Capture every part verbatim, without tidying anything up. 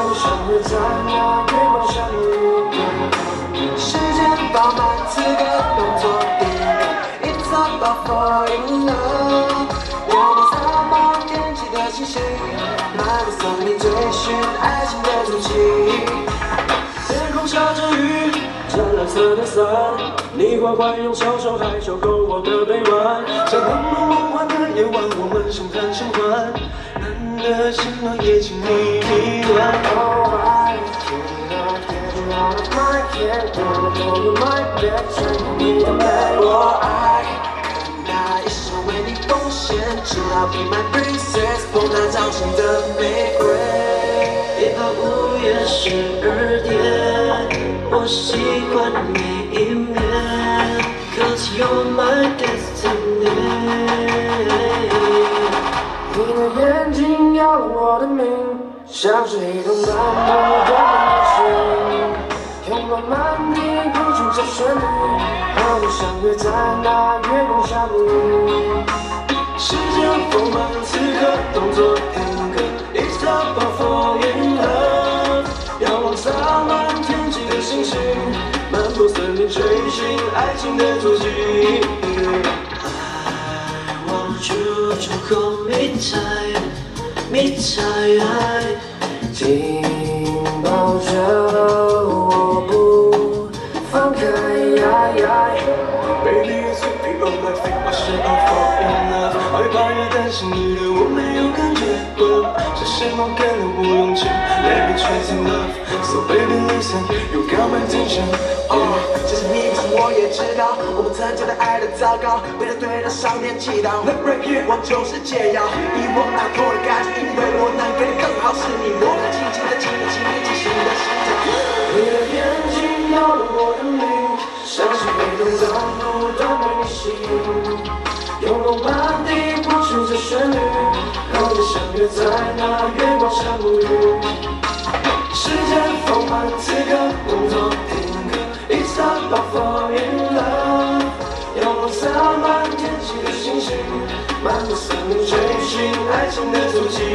们相约在那月光下面，时间放慢，此刻动作一个 ，It's about falling in love。仰望苍茫天际的星星，漫步森林追寻爱情的足迹。天空下着雨，湛蓝色的伞，你缓缓用小手害羞勾我的臂弯，在朦胧梦幻的夜晚，我们相谈甚欢。的心暖也请你迷乱。Oh, I cannot get you out of my head. Wanna blow your mind, back track你的美。我爱那一生为你奉献，只要 be my princess， 风那早晨的玫瑰。一到午夜十二点，我喜欢每一面 ，Cause you're my destiny。你的眼睛要了我的命，像是一种漫漫的旅行，用浪漫地谱出这旋律，和你相约在那月光下面。时间放慢，此刻动作定格 ，It's about falling in love。仰望洒满天际的星星，漫步森林追寻爱情的足迹。You to hold me tight, me tight， 紧抱着我不放开。Baby, you sweep me on my feet， 我是 I fall in love， 害怕也担心你对我没有感觉。是什么给了我勇气 ？Let me chase in love，So baby listen， you got my attention。Oh， 其实你不是我也知道，我们曾经的爱的糟糕，为了对着上天祈祷。The break here， 我就是解药，以我那脱的感觉，因为我能给你更好，是你我能轻轻的亲你，亲你清醒的心跳。你的眼睛要了我的命，像是被动的不断对你吸引，用浪漫地谱出这旋律，让我们相约在那月光下沐浴。时间放慢，此刻动作定格 ，It's about falling in love。仰望洒满天际的星星，漫步森林追寻爱情的足迹。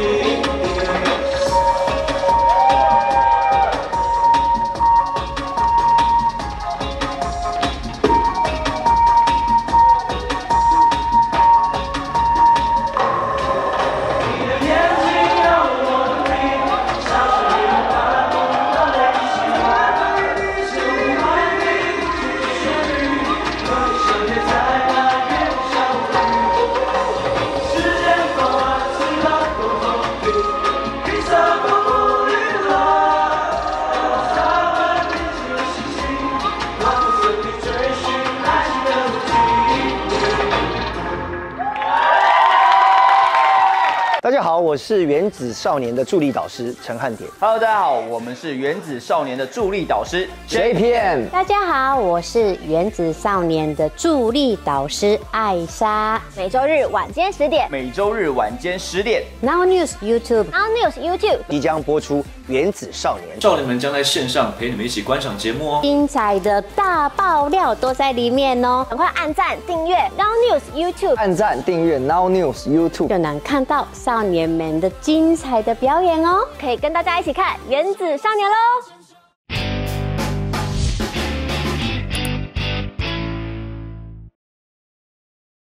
大家好，我是原子少年的助理导师陈汉典。 Hello， 大家好，我们是原子少年的助力导师 J P M。 大家好，我是原子少年的助力导师艾莎。 每周日晚间十点， 每周日晚间十点 Now News YouTube，Now News YouTube 即将播出原子少年， 少年们将在线上陪你们一起观赏节目哦。 精彩的大爆料都在里面哦， 赶快按赞订阅 Now News YouTube， 按赞订阅 Now News YouTube， 就能看到少年们的精彩的表演哦， 可以跟大家一起看原子少年喽。